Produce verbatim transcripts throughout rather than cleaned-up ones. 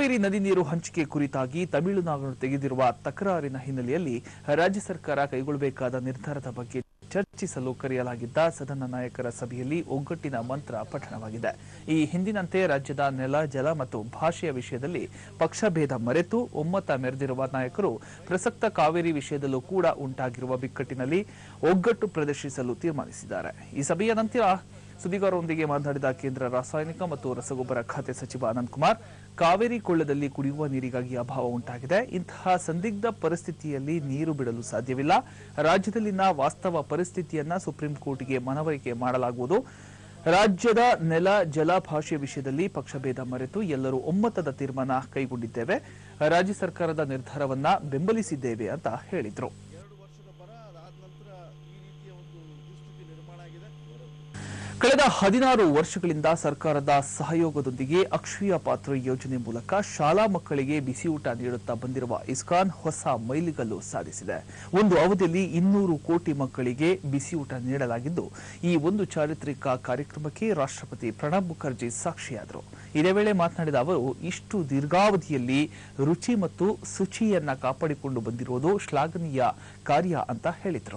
ಕಾವೇರಿ ನದಿ ನೀರು ಹಂಚಿಕೆ ಕುರಿತಾಗಿ ತಮಿಳುನಾಡು ತೆಗೆದಿರುವ ತಕರಾರಿನ ಹಿನ್ನೆಲೆಯಲ್ಲಿ ರಾಜ್ಯ ಸರ್ಕಾರ ಕೈಗೊಳ್ಳಬೇಕಾದ ನಿರ್ಧಾರದ ಬಗ್ಗೆ ಚರ್ಚಿಸಲು ಕರೆಯಲಾಗಿದ್ದ ಸದನ ನಾಯಕರ ಸಭೆಯಲ್ಲಿ ಒಗ್ಗಟ್ಟಿನ ಮಂತ್ರ ಪಠಣವಾಗಿದೆ. ಈ ಹಿಂದಿನಂತೆ ರಾಜ್ಯದ ನೆಲ, ಜಲ ಮತ್ತು ಭಾಷೆಯ ವಿಷಯದಲ್ಲಿ ಪಕ್ಷಭೇದ ಮರೆತು ಒಮ್ಮತ ಮೆರೆದಿರುವ ನಾಯಕರು ಪ್ರಸಕ್ತ ಕಾವೇರಿ ವಿಷಯದಲ್ಲೂ ಕೂಡ ಉಂಟಾಗಿರುವ ಬಿಕ್ಕಟ್ಟಿನಲ್ಲಿ ಒಗ್ಗಟ್ಟು ಪ್ರದರ್ಶಿಸಲು ತೀರ್ಮಾನಿಸಿದ್ದಾರೆ. ಈ ಸಭೆಯ ನಂತರ ಸುದ್ದಿಗಾರರೊಂದಿಗೆ ಮಾತನಾಡಿದ ಕೇಂದ್ರ ರಾಸಾಯನಿಕ ಮತ್ತು ರಸಗೊಬ್ಬರ ಖಾತೆ ಸಚಿವ ಅನಂತಕುಮಾರ್, ಕಾವೇರಿ ಕೊಳ್ಳದಲ್ಲಿ ಕುಡಿಯುವ ನೀರಿಗಾಗಿ ಅಭಾವ ಉಂಟಾಗಿದೆ. ಇಂತಹ ಸಂದಿಗ್ಧ ಪರಿಸ್ಥಿತಿಯಲ್ಲಿ ನೀರು ಬಿಡಲು ಸಾಧ್ಯವಿಲ್ಲ. ರಾಜ್ಯದಲ್ಲಿನ ವಾಸ್ತವ ಪರಿಸ್ಥಿತಿಯನ್ನ ಸುಪ್ರೀಂ ಕೋರ್ಟ್ಗೆ ಮನವರಿಕೆ ಮಾಡಲಾಗುವುದು. ರಾಜ್ಯದ ನೆಲ, ಜಲ, ಭಾಷೆಯ ವಿಷಯದಲ್ಲಿ ಪಕ್ಷಭೇದ ಮರೆತು ಎಲ್ಲರೂ ಒಮ್ಮತದ ತೀರ್ಮಾನ ಕೈಗೊಂಡಿದ್ದೇವೆ. ರಾಜ್ಯ ಸರ್ಕಾರದ ನಿರ್ಧಾರವನ್ನ ಬೆಂಬಲಿಸಿದ್ದೇವೆ ಅಂತ ಹೇಳಿದ್ರು. ಕಳೆದ ಹದಿನಾರು ವರ್ಷಗಳಿಂದ ಸರ್ಕಾರದ ಸಹಯೋಗದೊಂದಿಗೆ ಅಕ್ಷಯ ಪಾತ್ರ ಯೋಜನೆ ಮೂಲಕ ಶಾಲಾ ಮಕ್ಕಳಿಗೆ ಬಿಸಿಯೂಟ ನೀಡುತ್ತಾ ಬಂದಿರುವ ಇಸ್ಕಾನ್ ಹೊಸ ಮೈಲಿಗಲ್ಲು ಸಾಧಿಸಿದೆ. ಒಂದು ಅವಧಿಯಲ್ಲಿ ಇನ್ನೂರು ಕೋಟಿ ಮಕ್ಕಳಿಗೆ ಬಿಸಿಯೂಟ ನೀಡಲಾಗಿದ್ದು, ಈ ಒಂದು ಚಾರಿತ್ರಿಕ ಕಾರ್ಯಕ್ರಮಕ್ಕೆ ರಾಷ್ಟ್ರಪತಿ ಪ್ರಣಬ್ ಮುಖರ್ಜಿ ಸಾಕ್ಷಿಯಾದರು. ಇದೇ ವೇಳೆ ಮಾತನಾಡಿದ ಅವರು, ಇಷ್ಟು ದೀರ್ಘಾವಧಿಯಲ್ಲಿ ರುಚಿ ಮತ್ತು ಶುಚಿಯನ್ನ ಕಾಪಾಡಿಕೊಂಡು ಬಂದಿರುವುದು ಶ್ಲಾಘನೀಯ ಕಾರ್ಯ ಅಂತ ಹೇಳಿದರು.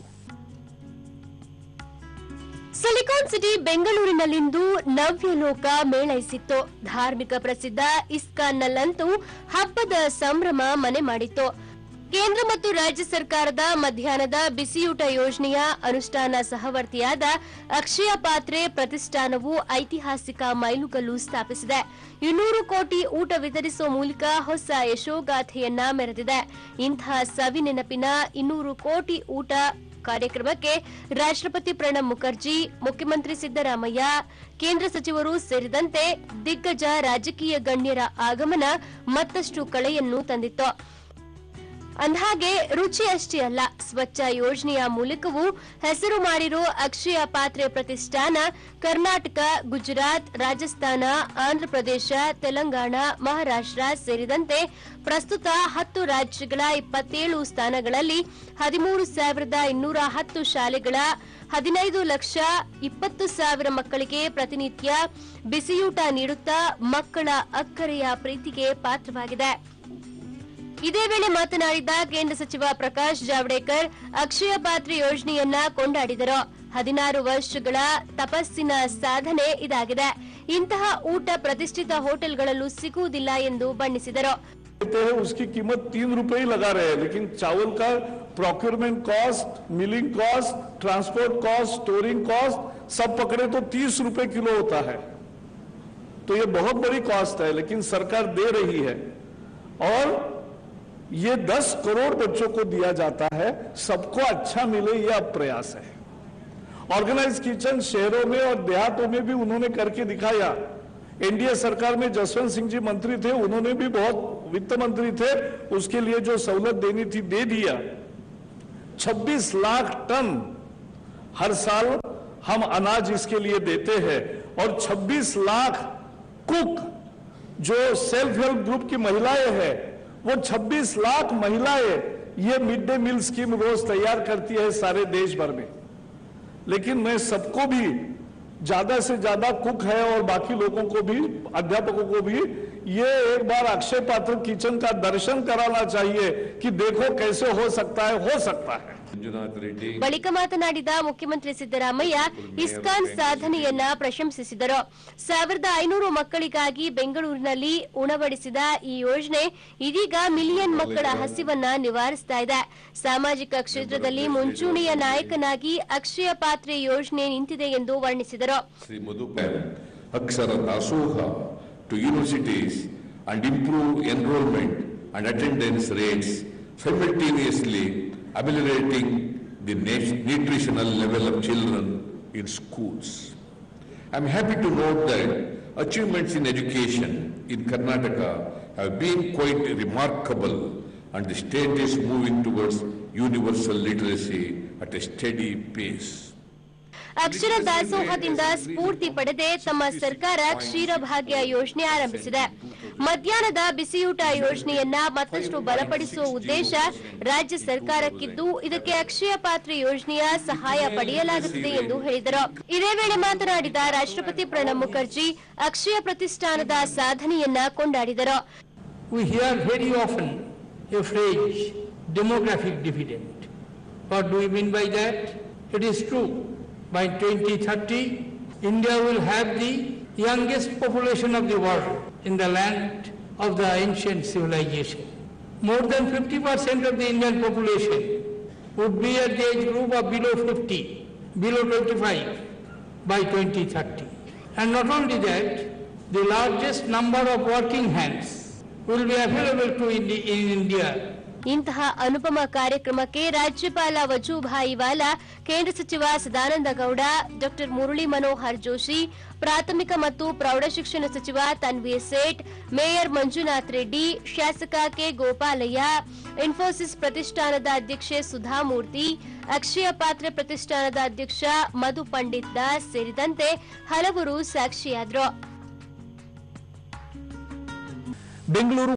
ಸಿಲಿಕಾನ್ ಸಿಟಿ ಬೆಂಗಳೂರಿನಲ್ಲಿಂದು ನವ್ಯಲೋಕ ಮೇಳೈಸಿತ್ತು. ಧಾರ್ಮಿಕ ಪ್ರಸಿದ್ಧ ಇಸ್ಕಾನ್ನಲ್ಲಂತೂ ಹಬ್ಬದ ಸಂಭ್ರಮ ಮನೆ ಮಾಡಿತ್ತು. ಕೇಂದ್ರ ಮತ್ತು ರಾಜ್ಯ ಸರ್ಕಾರದ ಮಧ್ಯಾಹ್ನದ ಬಿಸಿಯೂಟ ಯೋಜನೆಯ ಅನುಷ್ಠಾನ ಸಹವರ್ತಿಯಾದ ಅಕ್ಷಯ ಪಾತ್ರೆ ಪ್ರತಿಷ್ಠಾನವು ಐತಿಹಾಸಿಕ ಮೈಲುಗಲ್ಲು ಸ್ಥಾಪಿಸಿದೆ. ಇನ್ನೂರು ಕೋಟಿ ಊಟ ವಿತರಿಸುವ ಮೂಲಕ ಹೊಸ ಯಶೋಗಾಥೆಯನ್ನ ಮೆರೆದಿದೆ. ಇಂತಹ ಸವಿ ನೆನಪಿನ ಇನ್ನೂರು ಕೋಟಿ ಊಟ ಕಾರ್ಯಕ್ರಮಕ್ಕೆ ರಾಷ್ಟ್ರಪತಿ ಪ್ರಣಬ್ ಮುಖರ್ಜಿ, ಮುಖ್ಯಮಂತ್ರಿ ಸಿದ್ದರಾಮಯ್ಯ, ಕೇಂದ್ರ ಸಚಿವರು ಸೇರಿದಂತೆ ದಿಗ್ಗಜ ರಾಜಕೀಯ ಗಣ್ಯರ ಆಗಮನ ಮತ್ತಷ್ಟು ಕಳೆಯನ್ನು ತಂದಿತ್ತು. ಅಂದಹಾಗೆ ರುಚಿ ಅಷ್ಟೇ ಅಲ್ಲ, ಸ್ವಚ್ಛ ಯೋಜನೆಯ ಮೂಲಕವೂ ಹೆಸರು ಮಾಡಿರೋ ಅಕ್ಷಯ ಪಾತ್ರೆ ಪ್ರತಿಷ್ಠಾನ ಕರ್ನಾಟಕ, ಗುಜರಾತ್, ರಾಜಸ್ಥಾನ, ಆಂಧ್ರಪ್ರದೇಶ, ತೆಲಂಗಾಣ, ಮಹಾರಾಷ್ಟ್ರ ಸೇರಿದಂತೆ ಪ್ರಸ್ತುತ ಹತ್ತು ರಾಜ್ಯಗಳ ಇಪ್ಪತ್ತೇಳು ಸ್ಥಾನಗಳಲ್ಲಿ ಹದಿಮೂರು ಸಾವಿರದ ಇನ್ನೂರ ಹತ್ತು ಶಾಲೆಗಳ ಹದಿನೈದು ಲಕ್ಷ ಇಪ್ಪತ್ತು ಸಾವಿರ ಮಕ್ಕಳಿಗೆ ಪ್ರತಿನಿತ್ಯ ಬಿಸಿಯೂಟ ನೀಡುತ್ತಾ ಮಕ್ಕಳ ಅಕ್ಕರೆಯ ಪ್ರೀತಿಗೆ ಪಾತ್ರವಾಗಿದೆ. ಇದೇ ವೇಳೆ ಮಾತನಾಡಿದ ಕೇಂದ್ರ ಸಚಿವ ಪ್ರಕಾಶ್ ಜಾವಡೇಕರ್, ಅಕ್ಷಯ ಪಾತ್ರೆ ಯೋಜನೆಯನ್ನ ಕೊಂಡಾಡಿದರು. ಹದಿನಾರು ವರ್ಷಗಳ ತಪಸ್ಸಿನ ಸಾಧನೆ ಇದಾಗಿದೆ. ಇಂತಹ ಊಟ ಪ್ರತಿಷ್ಠಿತ ಹೋಟೆಲ್ಗಳಲ್ಲೂ ಸಿಗುವುದಿಲ್ಲ ಎಂದು ಬಣ್ಣಿಸಿದರು. उसकी कीमत तीन रुपए ही लगा रहे हैं, लेकिन चावल का procurement cost, milling cost, transport cost, storing cost सब पकड़े तो तीस रुपए किलो होता है. तो ये बहुत बड़ी कॉस्ट है, लेकिन सरकार दे रही है और ये दस करोड़ बच्चों को दिया जाता है. सबको अच्छा मिले, ये अब प्रयास है. ऑर्गेनाइज किचन शहरों में और देहातों में भी उन्होंने करके दिखाया. एनडीए सरकार में जसवंत सिंह जी मंत्री थे, उन्होंने भी बहुत वित्त मंत्री थे, उसके लिए जो सहूलत देनी थी दे दिया. छब्बीस लाख टन हर साल हम अनाज इसके लिए देते हैं और छब्बीस लाख कुक जो सेल्फ हेल्प ग्रुप की महिलाएं हैं, वो छब्बीस लाख महिलाएं ये मिड डे मील स्कीम रोज तैयार करती है सारे देश भर में. लेकिन मैं सबको भी, ज्यादा से ज्यादा कुक है और बाकी लोगों को भी, अध्यापकों को भी ये एक बार अक्षय पात्र किचन का दर्शन कराना चाहिए कि देखो कैसे हो सकता है. हो सकता है. ಬಳಿಕ ಮಾತನಾಡಿದ ಮುಖ್ಯಮಂತ್ರಿ ಸಿದ್ದರಾಮಯ್ಯ ಇಸ್ಕಾನ್ ಸಾಧನೆಯನ್ನ ಪ್ರಶಂಸಿಸಿದರು. ಸಾವಿರದ ಐನೂರು ಮಕ್ಕಳಿಗಾಗಿ ಬೆಂಗಳೂರಿನಲ್ಲಿ ಉಣಬಡಿಸಿದ ಈ ಯೋಜನೆ ಇದೀಗ ಮಿಲಿಯನ್ ಮಕ್ಕಳ ಹಸಿವನ್ನ ನಿವಾರಿಸ್ತಾ ಇದೆ. ಸಾಮಾಜಿಕ ಕ್ಷೇತ್ರದಲ್ಲಿ ಮುಂಚೂಣಿಯ ನಾಯಕನಾಗಿ ಅಕ್ಷಯ ಪಾತ್ರೆ ಯೋಜನೆ ನಿಂತಿದೆ ಎಂದು ವರ್ಣಿಸಿದರು. Akshara Dasoha to universities and improve enrolment and attendance rates simultaneously ameliorating the nutritional level of children in schools. I am happy to note that achievements in education in Karnataka have been quite remarkable and the state is moving towards universal literacy at a steady pace. Akshara ದಾಸೋಹದಿಂದ ಸ್ಫೂರ್ತಿ ಪಡೆದೇ ತಮ್ಮ ಸರ್ಕಾರ ಕ್ಷೀರಭಾಗ್ಯ ಯೋಜನೆ ಆರಂಭಿಸಿದೆ. ಮಧ್ಯಾಹ್ನದ ಬಿಸಿಯೂಟ ಯೋಜನೆಯನ್ನ ಮತ್ತಷ್ಟು ಬಲಪಡಿಸುವ ಉದ್ದೇಶ ರಾಜ್ಯ ಸರ್ಕಾರಕ್ಕಿದ್ದು, ಇದಕ್ಕೆ ಅಕ್ಷಯ ಪಾತ್ರೆ ಯೋಜನೆಯ ಸಹಾಯ ಪಡೆಯಲಾಗುತ್ತದೆ ಎಂದು ಹೇಳಿದರು. ಇದೇ ವೇಳೆ ಮಾತನಾಡಿದ ರಾಷ್ಟ್ರಪತಿ ಪ್ರಣಬ್ ಮುಖರ್ಜಿ ಅಕ್ಷಯ ಪ್ರತಿಷ್ಠಾನದ ಸಾಧನೆಯನ್ನ ಕೊಂಡಾಡಿದರು. We hear very often a phrase, demographic dividend. What do we mean by that? It is true. By twenty thirty, India will have the youngest population of the world in the land of the ancient civilization. More than fifty percent of the Indian population would be at the age group of below fifty, below twenty-five by twenty thirty. And not only that, the largest number of working hands will be available to Indi- in India. ಇಂತಹ ಅನುಪಮ ಕಾರ್ಯಕ್ರಮಕ್ಕೆ ರಾಜ್ಯಪಾಲ ವಜೂಭಾಯಿ ವಾಲಾ, ಕೇಂದ್ರ ಸಚಿವ Sadananda Gowda, doctor Murli Manohar Joshi, ಪ್ರಾಥಮಿಕ ಮತ್ತು ಪ್ರೌಢಶಿಕ್ಷಣ ಸಚಿವ Tanveer Sait, mayor Manjunath Reddy, ಶಾಸಕ ಕೆ ಗೋಪಾಲಯ್ಯ, ಇನ್ಫೋಸಿಸ್ ಪ್ರತಿಷ್ಠಾನದ ಅಧ್ಯಕ್ಷೆ ಸುಧಾಮೂರ್ತಿ, ಅಕ್ಷಯ ಪಾತ್ರೆ ಪ್ರತಿಷ್ಠಾನದ ಅಧ್ಯಕ್ಷ ಮಧು ಪಂಡಿತ್ ದಾಸ್ ಸೇರಿದಂತೆ ಹಲವರು ಸಾಕ್ಷಿಯಾದರು. ಬೆಂಗಳೂರು